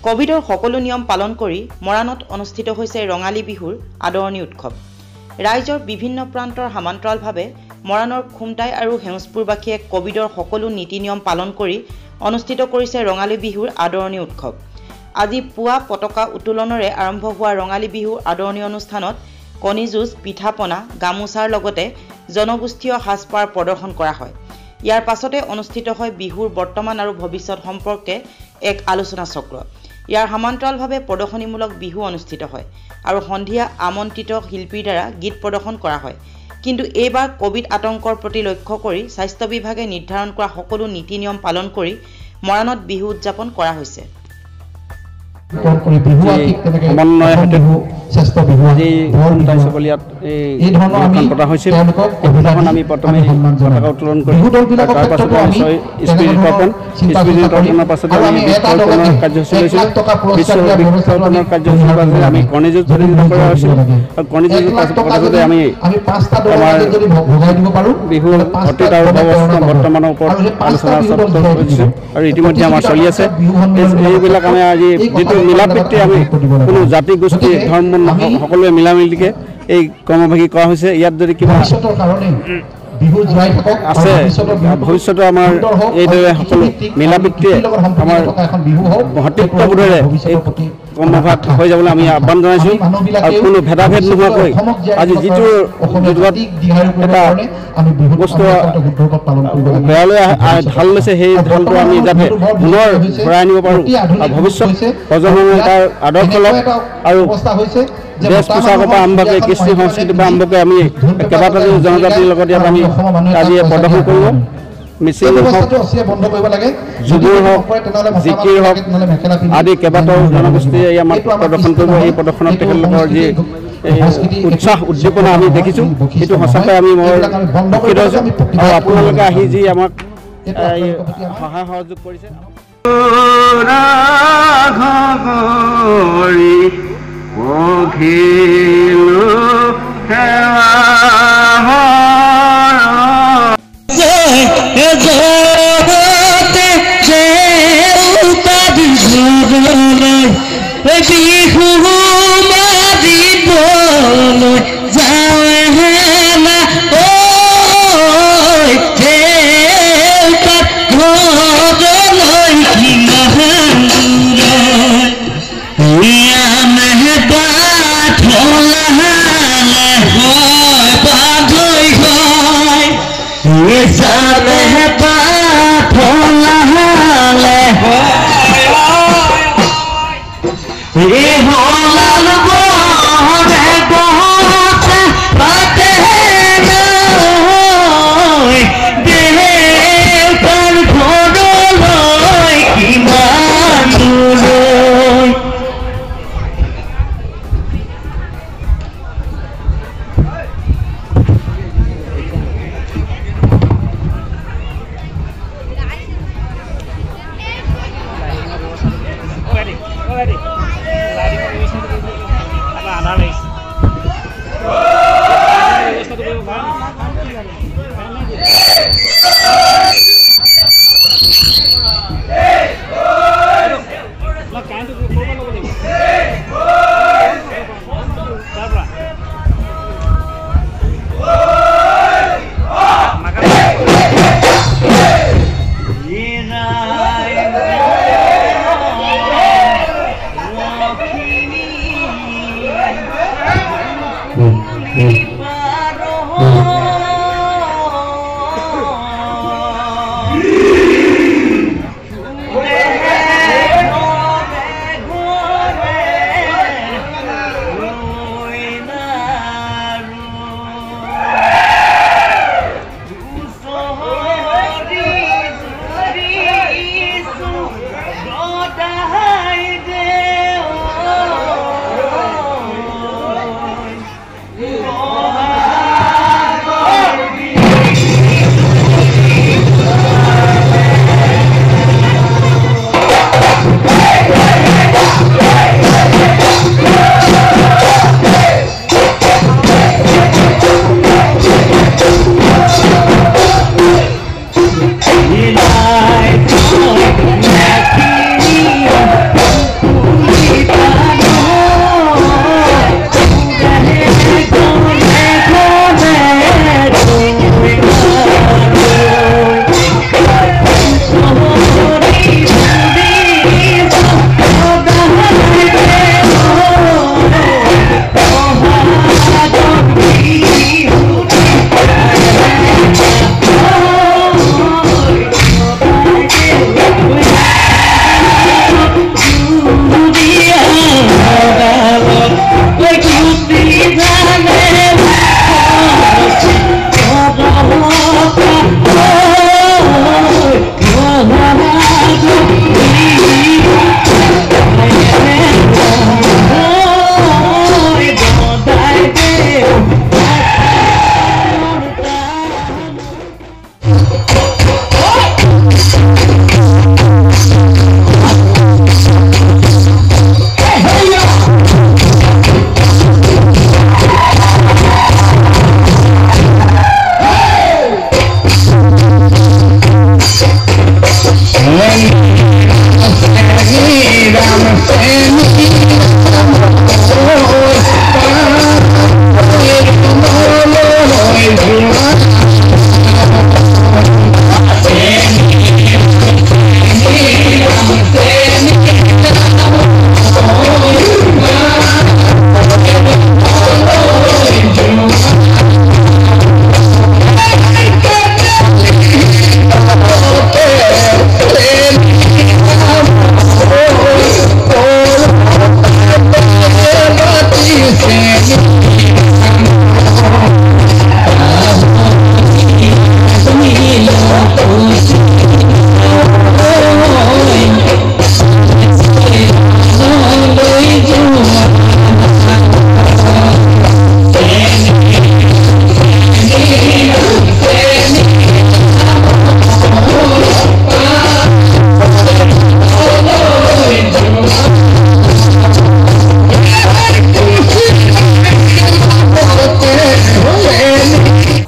কোভিডৰ সকলো নিয়ম পালন কৰি মৰাণত অনুষ্ঠিত হৈছে ৰঙালী বিহুৰ আদৰণি উৎসৱ। ৰাজ্যৰ বিভিন্ন প্ৰান্তৰ সমান্তৰালভাৱে মৰাণৰ খুমটাই আৰু হেউজপুৰবাসীয়ে কোভিডৰ সকলো নীতি নিয়ম পালন কৰি অনুষ্ঠিত কৰিছে ৰঙালী বিহুৰ আদৰণি উৎসৱ। আজি পুৱা পতাকা উত্তোলনেৰে আৰম্ভ হোৱা ৰঙালী বিহুৰ আদৰণি অনুষ্ঠানত কণী যুঁজ, পিঠাপনা, গামোচাৰ লগতে জনগোষ্ঠীয় সাজপাৰ প্ৰদৰ্শন কৰা হয়। ইয়াৰ পাছতে অনুষ্ঠিত হয় বিহুৰ বৰ্তমান আৰু ভৱিষ্যত সম্পৰ্কে এক আলোচনা চক্ৰ। ইয়াৰ সমান্তৰালভাৱে প্ৰদৰ্শনীমূলক বিহু অনুষ্ঠিত হয় আৰু সন্ধিয়া আমন্ত্ৰিত শিল্পীৰ দ্বাৰা গীত প্ৰদৰ্শন কৰা হয়। কিন্তু এইবাৰ কোভিড আতংকৰ প্ৰতি লক্ষ্য কৰি স্বাস্থ্য বিভাগে নিৰ্ধাৰণ কৰা সকলো নীতি নিয়ম পালন কৰি মৰাণত বিহু উদযাপন কৰা হৈছে। সমন্বয় সৈতে আজি খুমটাই চকলিয়াত এই বিহুখন পতা হৈছিল। এইদিনাখন আমি প্ৰথমে পতাকা উত্তোলন কৰি তাৰ পাছতে নিশ্চয় স্মৃতি তৰ্পণৰ পাছতে আমি বৃক্ষৰোপণৰ কাৰ্যসূচী লৈছিলোঁ। বৃক্ষৰোপণৰ কাৰ্যসূচীৰ পাছতে আমি কণী যুঁজ প্ৰতিযোগিতা কৰা হৈছিল আৰু কণী যুঁজৰ পাছতে আমি আমাৰ বিহুৰ অতীত আৰু বৰ্তমানৰ ওপৰত আলোচনা চক্ৰ কৰিছোঁ আৰু ইতিমধ্যে আমাৰ চলি আছে। এইবিলাক আমি আজি যিটো মিলাপ্ৰীতি, আমি কোনো জাতি গোষ্ঠী ধৰ্ম সকলোৱে মিলামিলিকে এই কৰ্মভাগী কৰা হৈছে। ইয়াত যদি কিবা আছে ভৱিষ্যতে আমাৰ এইদৰে সকলো মিলাপ্ৰীতিয়ে আমাৰ ভাতৃত্ববোধেৰে এই কৰ্মভাগ হৈ যাবলৈ আমি আহ্বান জনাইছোঁ আৰু কোনো ভেদাভেদ নোহোৱাকৈ আজি যিটো এটা বস্তু বেয়ালৈ ঢাল লৈছে সেই ঢালটো আমি যাতে পুনৰ ঘূৰাই আনিব পাৰোঁ আৰু ভৱিষ্যত প্ৰজন্মই তাৰ আদৰ্শ লওক আৰু ড্ৰেছ পোছাকৰ পৰা আৰম্ভ কৰি কৃষ্টি সংস্কৃতিৰ পৰা আৰম্ভ কৰি আমি কেইবাটাও জনজাতিৰ লগত ইয়াত আমি আজি প্ৰদৰ্শন কৰিব। মিচিং হওক, যুগুৰ হওক, জিকিৰ হওক আদি কেইবাটাও জনগোষ্ঠীয়ে আমাৰ প্ৰদৰ্শন কৰিব। এই প্ৰদৰ্শনত তেখেতলোকৰ যি উৎসাহ উদ্দীপনা আমি দেখিছোঁ, সেইটো সঁচাকৈ আমি মই সুখী হৈছোঁ আৰু আপোনালোকে আহি যি আমাক সহায় সহযোগ কৰিছে।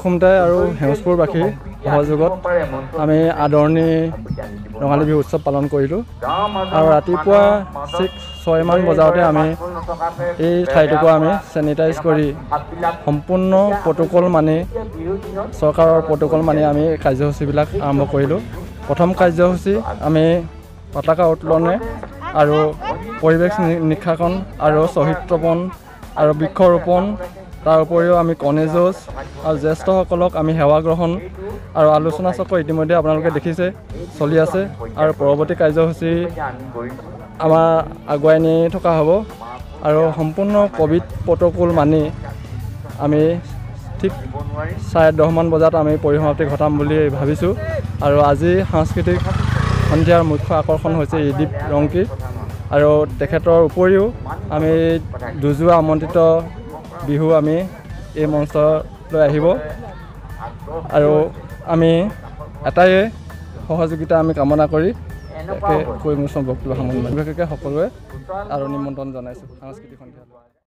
খুমটাই আৰু হেঙুচপুৰবাসীৰ সহযোগত আমি আদৰণি ৰঙালী বিহু উৎসৱ পালন কৰিলোঁ আৰু ৰাতিপুৱা 6 মান বজাতে আমি এই ঠাইটুকু আমি চেনিটাইজ কৰি সম্পূৰ্ণ প্ৰট'কল মানি চৰকাৰৰ প্ৰট'কল মানি আমি কাৰ্যসূচীবিলাক আৰম্ভ কৰিলোঁ। প্ৰথম কাৰ্যসূচী আমি পতাকা উত্তোলনে আৰু পৰিৱেশ নিৰীক্ষণ আৰু শ্বহীদ তৰ্পণ আৰু বৃক্ষৰোপণ, তাৰ উপৰিও আমি কণী যুঁজ আৰু জ্যেষ্ঠসকলক আমি সেৱা গ্ৰহণ আৰু আলোচনা চক্ৰ ইতিমধ্যে আপোনালোকে দেখিছে চলি আছে আৰু পৰৱৰ্তী কাৰ্যসূচী আমাৰ আগুৱাই নি থকা হ'ব আৰু সম্পূৰ্ণ ক'ভিড প্ৰট'কল মানি আমি ঠিক 10:30 মান বজাত আমি পৰিসমাপ্তি ঘটাম বুলি ভাবিছোঁ। আৰু আজি সাংস্কৃতিক সন্ধিয়াৰ মুখ্য আকৰ্ষণ হৈছে ইদীপ ৰংকি আৰু তেখেতৰ উপৰিও আমি দুজোৱা আমন্ত্ৰিত বিহু আমি এই মঞ্চলৈ আহিব আৰু আমি এটাই সহযোগিতা আমি কামনা কৰি কৈ মোৰ বক্তব্য সামৰণি মাৰিম। বিশেষকৈ সকলোৱে আৰু নিমন্ত্ৰণ জনাইছোঁ সাংস্কৃতিক সন্ধিয়া।